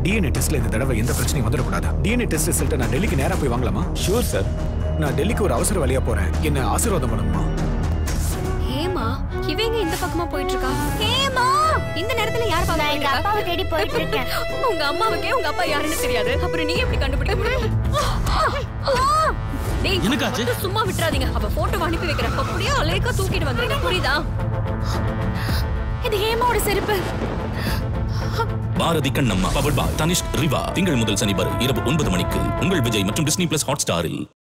DNA டெஸ்ட்ல இந்த தடவை எந்த பிரச்சனையும் வந்துடக்கூடாது. டிஎன்ஏ டெஸ்ட் ரிசல்ட்டை நான் டெல்லிக்கு நேரா போய் வாங்கலாமா? Sure sir. நான் டெல்லிக்கு ஒரு அவசர வழியா போறேன். என்ன ஆசீர்வாதம் பண்ணுமா? ஹேமா, இவங்க இந்த பக்கமா போயிட்டு இருக்கா. ஹேமா, இந்த நேரத்துல யார் பாக்க போறீங்க? அப்பாவை தேடி போயிட்டு இருக்கேன். உங்க அம்மாவுக்கே உங்க அப்பா யாருன்னு தெரியாது. அப்புறம் நீ எப்படி கண்டுபிடிக்க முடியும்? டேய், எனக்காச்சு சும்மா விட்டுறாதீங்க. அவ போட்டோ அனுப்பி வைக்கிறேன். அப்படியே அலேக்கா தூக்கிட்டு வந்துருங்க. புரியுதா? இது ஹேமாவோட செருப்பு. Bharathi Kannamma powered by Tanishq Rivaah. திங்கள் முதல் சனி வரை இரவு 9 மணிக்கு உங்கள் விஜய் மற்றும் டிஸ்னி பிளஸ் ஹாட் ஸ்டாரில்.